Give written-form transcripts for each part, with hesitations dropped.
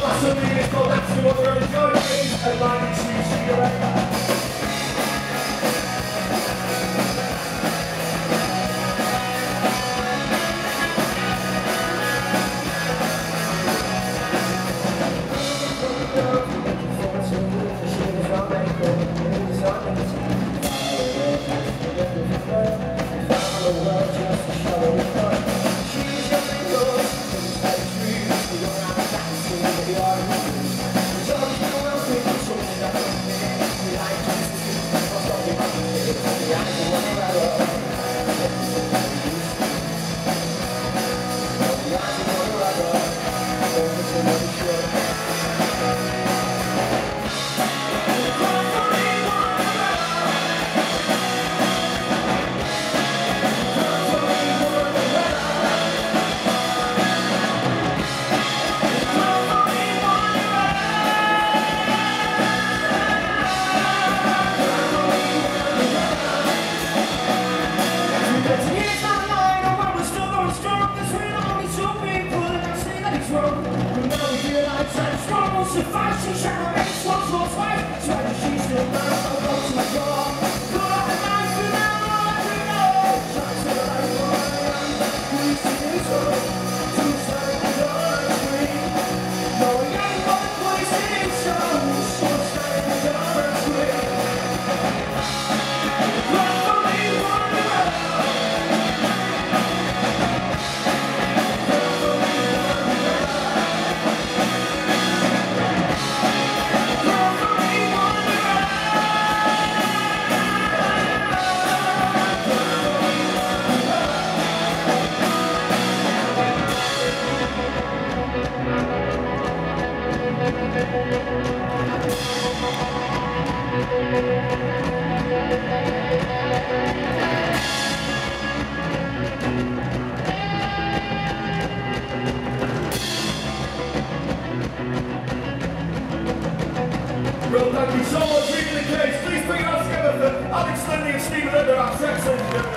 Well, thank you so much, reading the case. Please bring it all together for Alex Lindy and Stephen Linder, our sex engineer.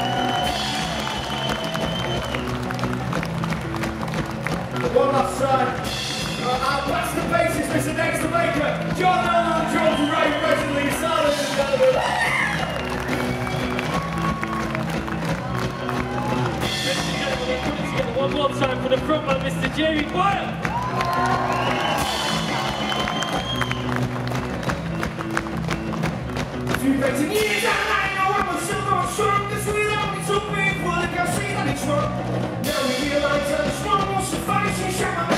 One last time. Our pastor bassist, Mr. Dexter Baker, John Allen, George Ray, Reginald Salad, and gentlemen. Ladies and gentlemen, we're coming together one more time for the frontman, Mr. Jamie Boyle. 15 years and I know I'm still going strong. This without me to be full, I can see that it's wrong. Now we realize that it's wrong, won't suffice and shut my